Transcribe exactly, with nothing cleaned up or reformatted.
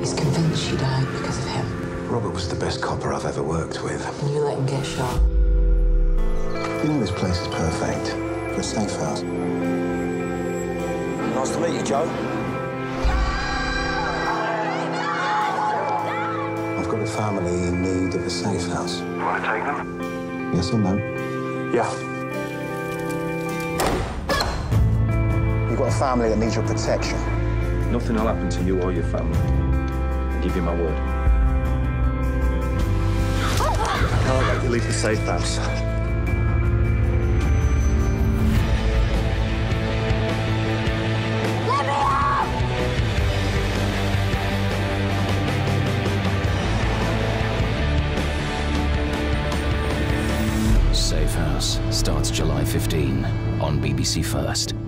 He's convinced she died because of him. Robert was the best copper I've ever worked with. And you let him get shot. You know this place is perfect for a safe house. Nice to meet you, Joe. I've got a family in need of a safe house. You want to take them? Yes or no? Yeah. You've got a family that needs your protection. Nothing will happen to you or your family. I give you my word. I'll let you leave the safe house. Safe House starts July fifteenth on B B C First.